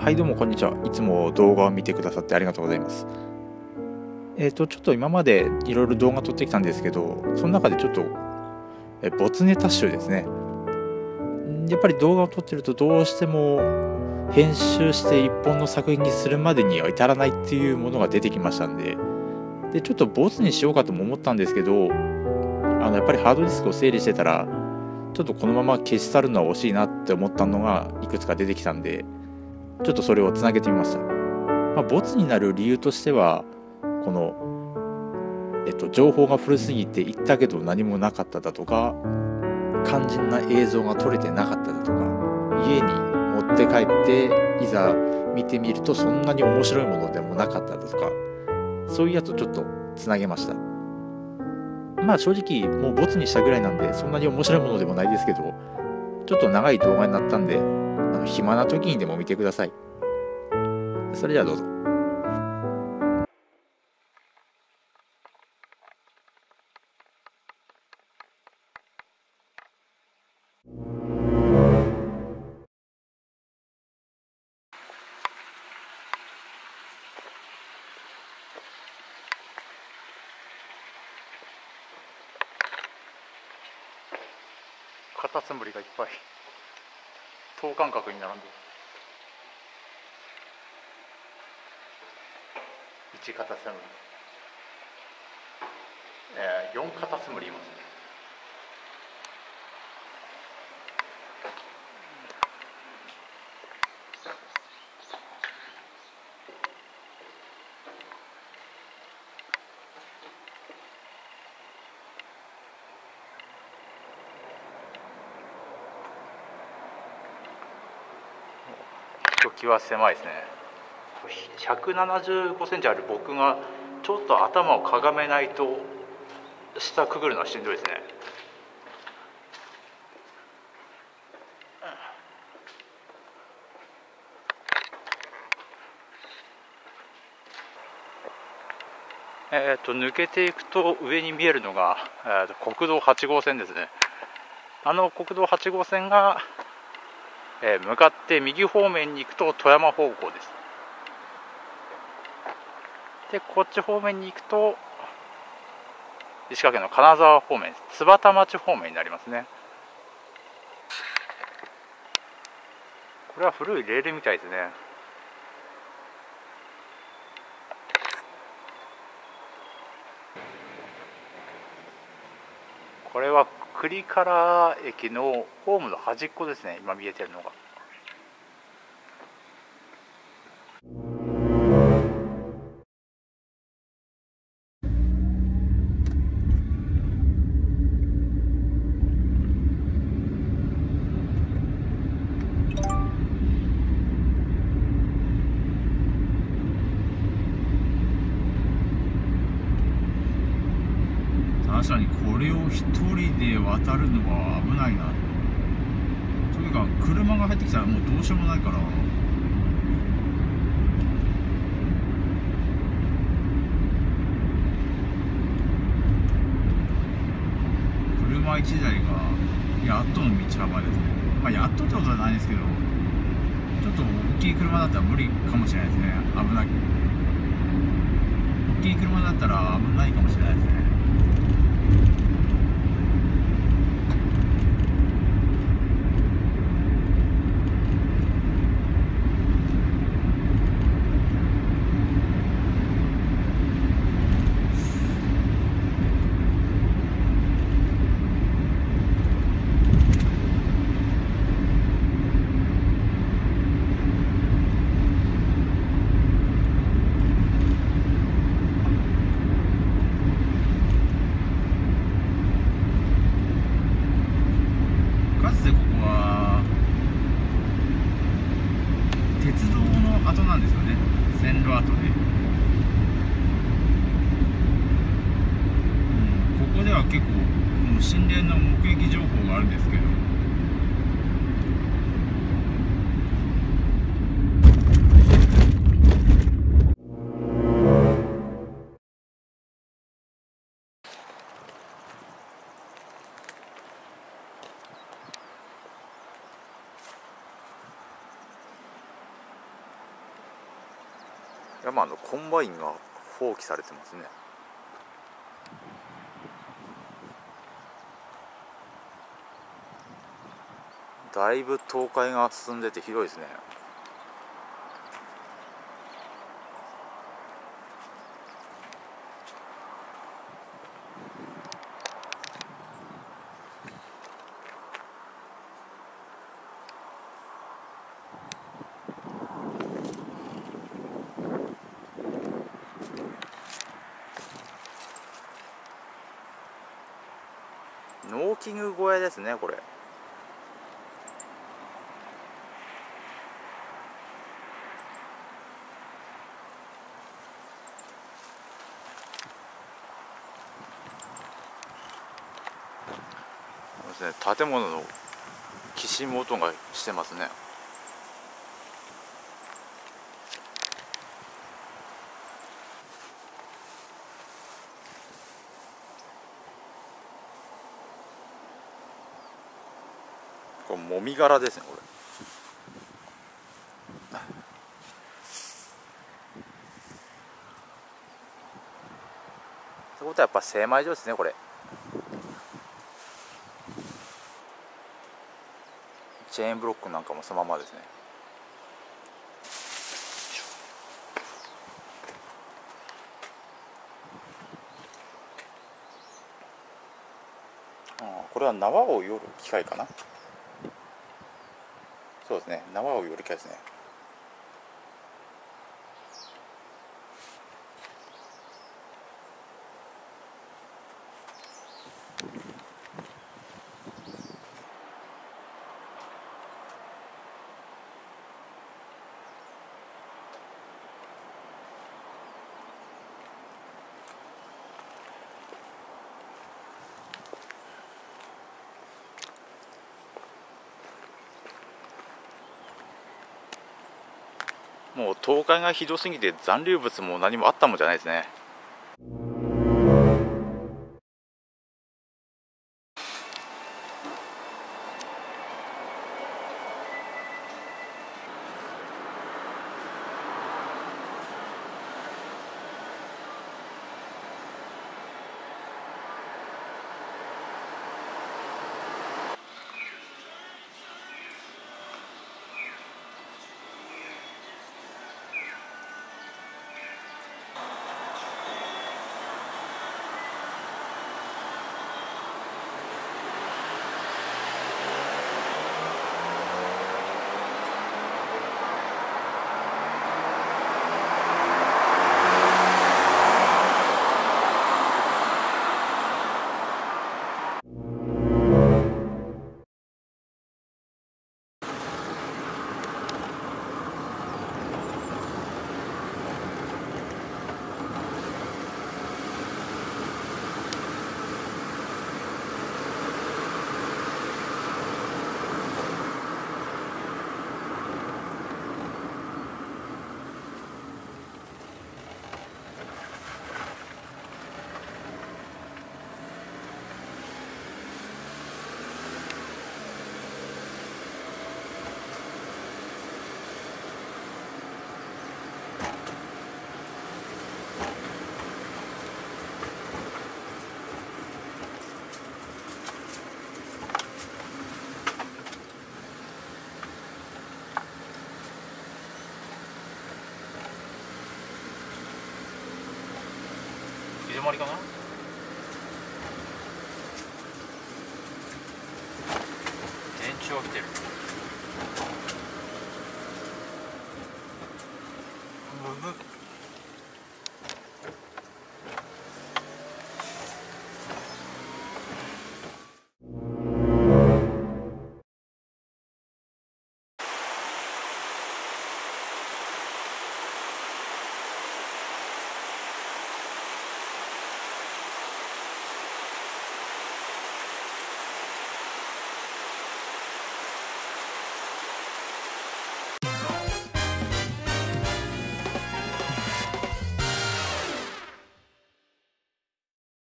はいどうもこんにちは。いつも動画を見てくださってありがとうございます。ちょっと今までいろいろ動画撮ってきたんですけど、その中でちょっと没ネタ集ですね。やっぱり動画を撮ってるとどうしても編集して一本の作品にするまでには至らないっていうものが出てきましたんで、ちょっとボツにしようかとも思ったんですけど、やっぱりハードディスクを整理してたら、ちょっとこのまま消し去るのは惜しいなって思ったのがいくつか出てきたんで、ちょっとそれをつなげてみました。ボツになる理由としては、この、情報が古すぎて行ったけど何もなかっただとか、肝心な映像が撮れてなかっただとか、家に持って帰っていざ見てみるとそんなに面白いものでもなかっただとか、そういうやつをちょっとつなげました。正直もうボツにしたぐらいなんでそんなに面白いものでもないですけど、ちょっと長い動画になったんで、暇な時にでも見てください。それではどうぞ。カタツムリがいっぱい等間隔に並んで1カタツムリ、4カタツムリいますね。ひときわ狭いですね。175センチある僕がちょっと頭をかがめないと下くぐるのはしんどいですね。抜けていくと上に見えるのが、国道8号線ですね。国道8号線が、向かって右方面に行くと富山方向です。でこっち方面に行くと石川県の金沢方面、津幡町方面になりますね。これは古いレールみたいですね。これは栗唐駅のホームの端っこですね、今見えてるのが。確かにこれを一人で渡るのは危ないな。というか車が入ってきたらもうどうしようもないから、車1台がやっとの道幅ですね。やっとってことはないですけど、ちょっと大きい車だったら無理かもしれないですね。危ない。大きい車だったら危ないかもしれないですね。かつてここは鉄道の跡なんですよね。線路跡で、ここでは結構この心霊の目撃情報があるんですけど、 山のコンバインが放棄されてますね。だいぶ倒壊が進んでてひどいですね。農機具小屋ですね、これ。そうですね、建物のきしむ音がしてますね。これもみ殻ですね、これ。ってことはやっぱ精米所ですね、これ。チェーンブロックなんかもそのままですね。これは縄をよる機械かな。そうですね、縄をよる機械ですね。もう倒壊がひどすぎて残留物も何もあったもんじゃないですね。入れまりかな。電柱が来てる。むむ